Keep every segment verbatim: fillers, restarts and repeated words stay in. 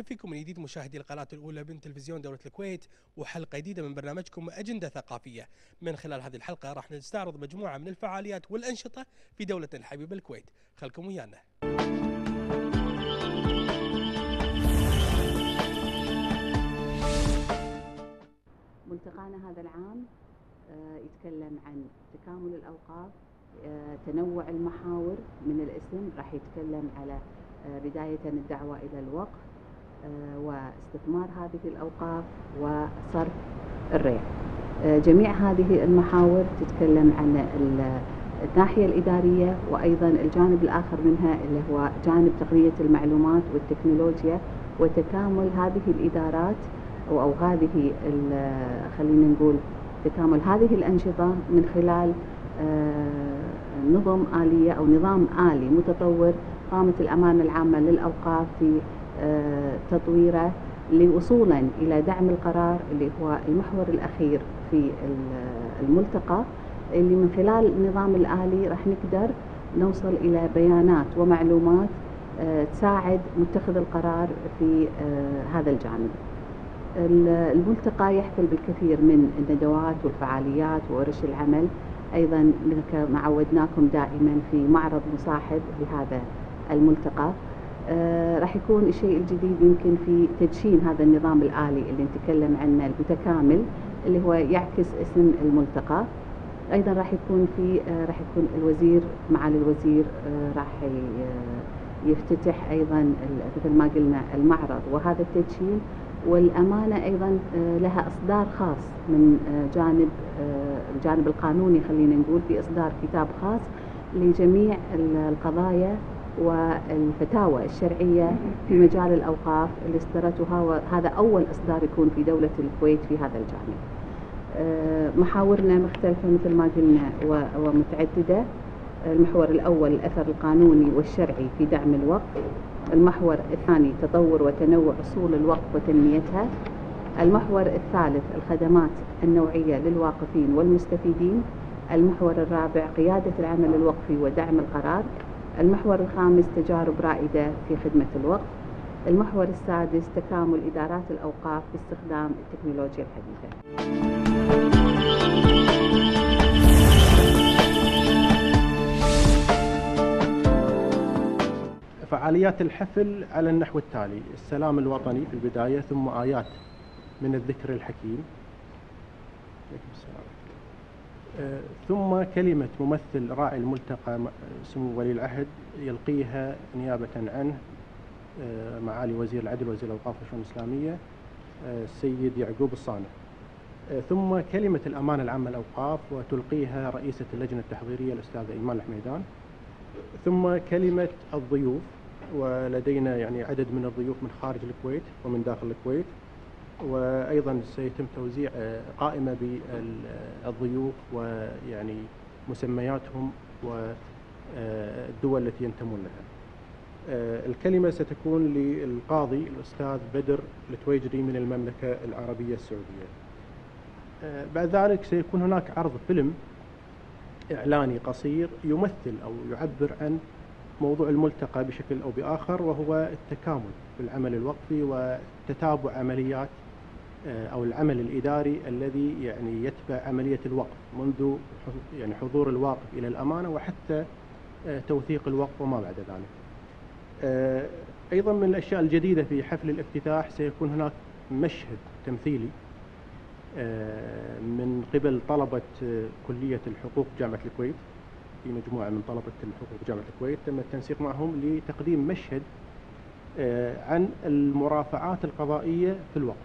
فيكم من جديد مشاهدي القناة الأولى من تلفزيون دولة الكويت، وحلقة جديدة من برنامجكم أجندة ثقافية. من خلال هذه الحلقة راح نستعرض مجموعة من الفعاليات والأنشطة في دولة الحبيبة الكويت. خلكم ويانا. ملتقانا هذا العام يتكلم عن تكامل الأوقاف، تنوع المحاور من الاسم، راح يتكلم على بداية الدعوة إلى الوقف واستثمار هذه الأوقاف وصرف الريع. جميع هذه المحاور تتكلم عن الناحية الإدارية، وأيضا الجانب الآخر منها اللي هو جانب تقنية المعلومات والتكنولوجيا وتكامل هذه الإدارات أو هذه خلينا نقول تكامل هذه الأنشطة من خلال نظم آلية أو نظام آلي متطور قامت الأمانة العامة للأوقاف في تطويره لوصولا إلى دعم القرار اللي هو المحور الأخير في الملتقى، اللي من خلال النظام الآلي راح نقدر نوصل إلى بيانات ومعلومات تساعد متخذ القرار في هذا الجانب. الملتقى يحتل بالكثير من الندوات والفعاليات وورش العمل، أيضا كما عودناكم دائما في معرض مصاحب لهذا الملتقى. آه راح يكون الشيء الجديد يمكن في تدشين هذا النظام الآلي اللي نتكلم عنه المتكامل اللي هو يعكس اسم الملتقى. أيضا راح يكون في آه راح يكون الوزير معالي الوزير آه راح يفتتح أيضا مثل ما قلنا المعرض وهذا التدشين، والأمانة أيضا لها إصدار خاص من جانب الجانب القانوني، خلينا نقول في إصدار كتاب خاص لجميع القضايا والفتاوى الشرعية في مجال الأوقاف اللي اصدرتها، وهذا أول إصدار يكون في دولة الكويت في هذا الجانب. محاورنا مختلفة مثل ما قلنا ومتعددة. المحور الأول الأثر القانوني والشرعي في دعم الوقف. المحور الثاني تطور وتنوع أصول الوقف وتنميتها. المحور الثالث الخدمات النوعية للواقفين والمستفيدين. المحور الرابع قيادة العمل الوقفي ودعم القرار. المحور الخامس تجارب رائدة في خدمة الوقف. المحور السادس تكامل إدارات الأوقاف باستخدام التكنولوجيا الحديثة. فعاليات الحفل على النحو التالي: السلام الوطني في البداية، ثم آيات من الذكر الحكيم، آه، ثم كلمة ممثل راعي الملتقى سمو ولي العهد يلقيها نيابة عنه آه، معالي وزير العدل وزير الأوقاف والشؤون الإسلامية آه، السيد يعقوب الصانع. آه، ثم كلمة الأمانة العامة للأوقاف وتلقيها رئيسة اللجنة التحضيرية الأستاذة إيمان الحميدان. ثم كلمة الضيوف، ولدينا يعني عدد من الضيوف من خارج الكويت ومن داخل الكويت، وأيضا سيتم توزيع قائمة بالضيوف ويعني مسمياتهم والدول التي ينتمون لها. الكلمة ستكون للقاضي الأستاذ بدر التويجري من المملكة العربية السعودية. بعد ذلك سيكون هناك عرض فيلم إعلاني قصير يمثل أو يعبر عن موضوع الملتقى بشكل أو بآخر، وهو التكامل في العمل الوقفي وتتابع عمليات أو العمل الإداري الذي يعني يتبع عملية الوقف منذ يعني حضور الواقف إلى الأمانة وحتى توثيق الوقف وما بعد ذلك. أيضا من الأشياء الجديدة في حفل الافتتاح سيكون هناك مشهد تمثيلي من قبل طلبة كلية الحقوق جامعة الكويت. في مجموعة من طلبة الحقوق جامعة الكويت تم التنسيق معهم لتقديم مشهد عن المرافعات القضائية في الوقف،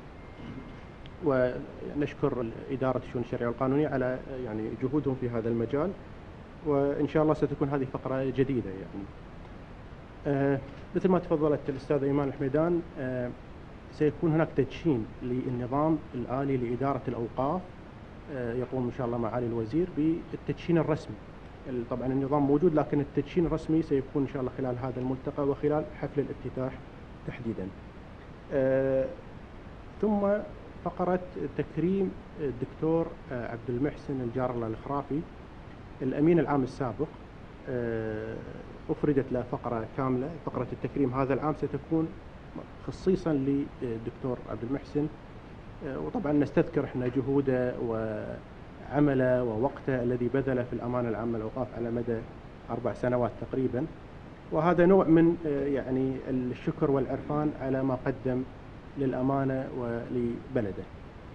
ونشكر إدارة الشؤون الشرعية والقانونية على يعني جهودهم في هذا المجال، وإن شاء الله ستكون هذه فقرة جديدة. يعني مثل ما تفضلت الأستاذة إيمان الحميدان، سيكون هناك تدشين للنظام الآلي لإدارة الأوقاف، يقوم إن شاء الله معالي الوزير بالتدشين الرسمي. طبعا النظام موجود، لكن التدشين الرسمي سيكون إن شاء الله خلال هذا الملتقى وخلال حفل الافتتاح تحديدا. ثم فقرة تكريم الدكتور عبد المحسن الجار الله الخرافي الأمين العام السابق. أفردت له فقرة كاملة. فقرة التكريم هذا العام ستكون خصيصا للدكتور عبد المحسن، وطبعا نستذكر احنا جهوده وعمله ووقته الذي بذله في الأمانة العامة للأوقاف على مدى أربع سنوات تقريبا، وهذا نوع من يعني الشكر والعرفان على ما قدم للأمانة ولبلده.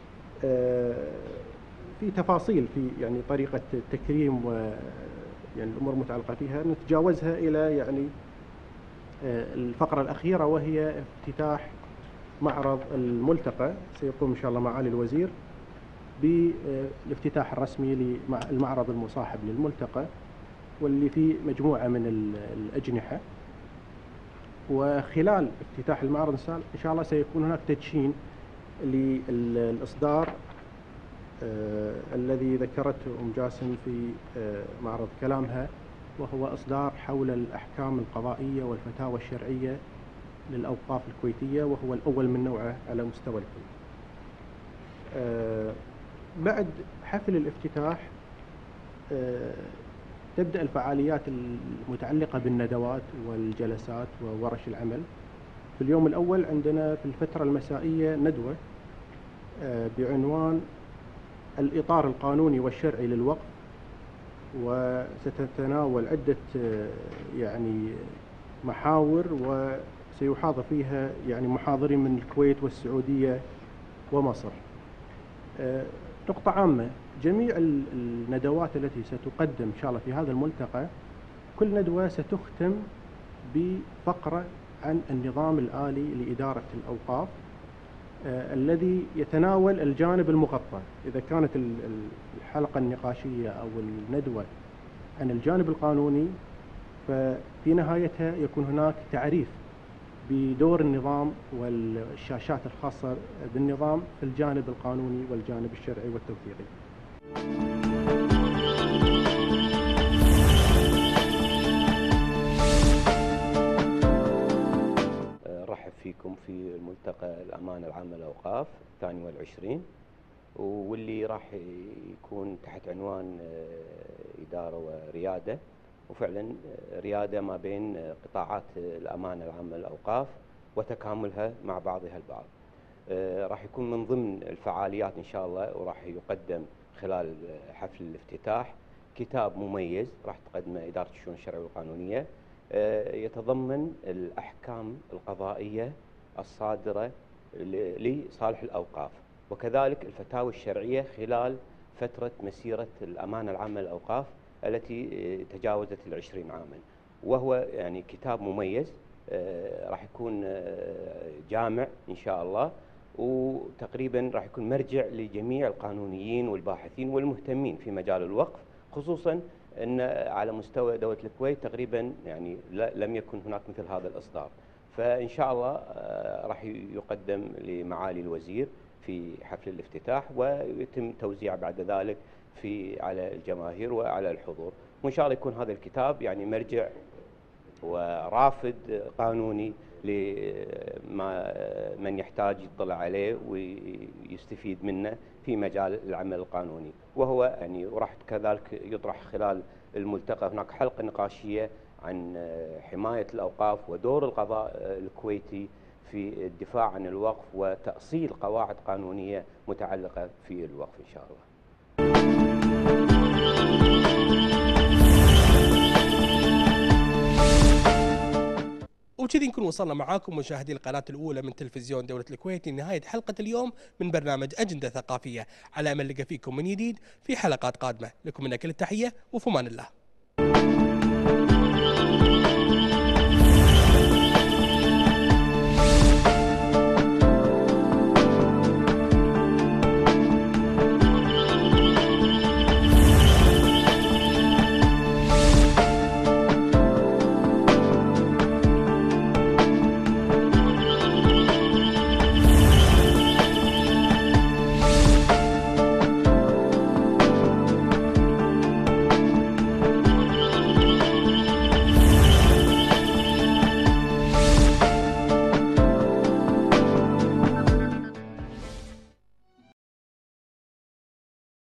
في تفاصيل في يعني طريقة التكريم و يعني الأمور المتعلقة فيها نتجاوزها إلى يعني الفقرة الأخيرة، وهي افتتاح معرض الملتقى. سيقوم إن شاء الله معالي الوزير بالافتتاح الرسمي للمعرض المصاحب للملتقى، واللي فيه مجموعة من الأجنحة. وخلال افتتاح المعرض إن شاء الله سيكون هناك تدشين للإصدار آه الذي ذكرته أم جاسم في آه معرض كلامها، وهو إصدار حول الأحكام القضائية والفتاوى الشرعية للأوقاف الكويتية، وهو الأول من نوعه على مستوى الكويت. آه بعد حفل الافتتاح آه تبدأ الفعاليات المتعلقة بالندوات والجلسات وورش العمل. في اليوم الأول عندنا في الفترة المسائية ندوة آه بعنوان الإطار القانوني والشرعي للوقف، وستتناول عدة يعني محاور، وسيحاضر فيها يعني محاضرين من الكويت والسعودية ومصر. نقطة عامة، جميع الندوات التي ستقدم إن شاء الله في هذا الملتقى، كل ندوة ستختم بفقرة عن النظام الآلي لإدارة الأوقاف آه الذي يتناول الجانب المغطى. إذا كانت الحلقة النقاشية أو الندوة عن الجانب القانوني، ففي نهايتها يكون هناك تعريف بدور النظام والشاشات الخاصة بالنظام في الجانب القانوني والجانب الشرعي والتوثيقي. فيكم في الملتقى الأمانة العامة للأوقاف الثاني والعشرين، واللي راح يكون تحت عنوان إدارة وريادة، وفعلا ريادة ما بين قطاعات الأمانة العامة للأوقاف وتكاملها مع بعضها البعض. راح يكون من ضمن الفعاليات إن شاء الله، وراح يقدم خلال حفل الافتتاح كتاب مميز راح تقدمه إدارة الشؤون الشرعية والقانونية، يتضمن الأحكام القضائية الصادرة لصالح الأوقاف، وكذلك الفتاوى الشرعية خلال فترة مسيرة الأمانة العامة للأوقاف التي تجاوزت العشرين عاما. وهو يعني كتاب مميز راح يكون جامع إن شاء الله، وتقريبا راح يكون مرجع لجميع القانونيين والباحثين والمهتمين في مجال الوقف، خصوصا أن على مستوى دولة الكويت تقريبا يعني لم يكن هناك مثل هذا الإصدار. فإن شاء الله راح يقدم لمعالي الوزير في حفل الافتتاح، ويتم توزيعه بعد ذلك في على الجماهير وعلى الحضور، وإن شاء الله يكون هذا الكتاب يعني مرجع ورافد قانوني لما من يحتاج يطلع عليه ويستفيد منه في مجال العمل القانوني. وهو يعني وراح كذلك يطرح خلال الملتقى هناك حلقة نقاشية عن حماية الأوقاف ودور القضاء الكويتي في الدفاع عن الوقف وتأصيل قواعد قانونية متعلقة في الوقف إن شاء الله. وبكذي نكون وصلنا معاكم مشاهدي القناة الأولى من تلفزيون دولة الكويت لنهاية حلقة اليوم من برنامج أجندة ثقافية، على أمل نلقى فيكم من جديد في حلقات قادمة. لكم منا كل التحية وفي أمان الله.